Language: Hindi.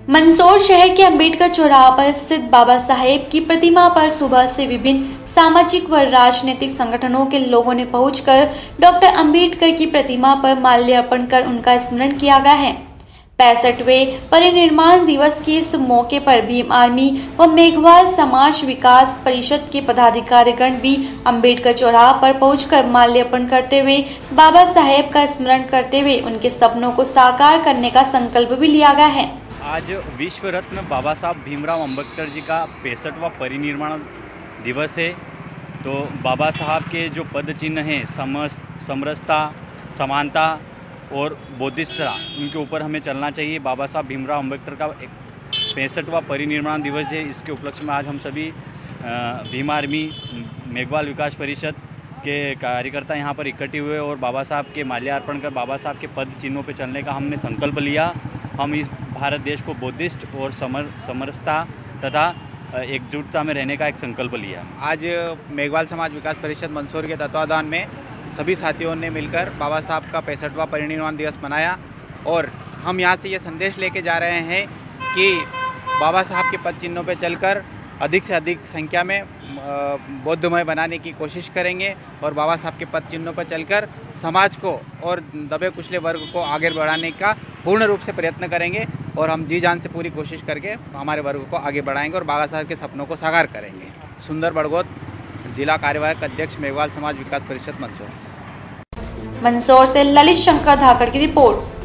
मंदसौर शहर के अंबेडकर चौराहा पर स्थित बाबा साहेब की प्रतिमा पर सुबह से विभिन्न सामाजिक व राजनीतिक संगठनों के लोगों ने पहुंचकर डॉक्टर अंबेडकर की प्रतिमा पर माल्यार्पण कर उनका स्मरण किया गया है। 65वें परिनिर्माण दिवस के इस मौके पर भीम आर्मी व मेघवाल समाज विकास परिषद के पदाधिकारीगण भी अंबेडकर चौराहा पर पहुंचकर माल्यार्पण करते हुए बाबा साहेब का स्मरण करते हुए उनके सपनों को साकार करने का संकल्प भी लिया गया है। आज विश्व रत्न बाबा साहब भीमराव अंबेडकर जी का 65वां परिनिर्माण दिवस है। तो बाबा साहब के जो पद चिन्ह हैं समरसता, समानता और बौद्धिकता, उनके ऊपर हमें चलना चाहिए। बाबा साहब भीमराव अंबेडकर का 65वां परिनिर्माण दिवस है। इसके उपलक्ष्य में आज हम सभी भीम आर्मी मेघवाल विकास परिषद के कार्यकर्ता यहाँ पर इकट्ठे हुए और बाबा साहब के माल्यार्पण कर बाबा साहब के पद चिन्हों पर चलने का हमने संकल्प लिया। हम इस भारत देश को बौद्धिस्ट और समरसता तथा एकजुटता में रहने का एक संकल्प लिया। आज मेघवाल समाज विकास परिषद मंदसौर के तत्वावधान में सभी साथियों ने मिलकर बाबा साहब का 65वां परिनिर्वाण दिवस मनाया और हम यहाँ से ये संदेश लेके जा रहे हैं कि बाबा साहब के पद चिन्हों पर चलकर अधिक से अधिक संख्या में बौद्धमय बनाने की कोशिश करेंगे और बाबा साहब के पद चिन्हों पर चलकर समाज को और दबे कुचले वर्ग को आगे बढ़ाने का पूर्ण रूप से प्रयत्न करेंगे और हम जी जान से पूरी कोशिश करके हमारे वर्ग को आगे बढ़ाएंगे और बाबा साहब के सपनों को साकार करेंगे। सुंदर बड़गोत, जिला कार्यवाहक अध्यक्ष मेघवाल समाज विकास परिषद मंदसौर। मंदसौर से ललित शंकर धाकड़ की रिपोर्ट।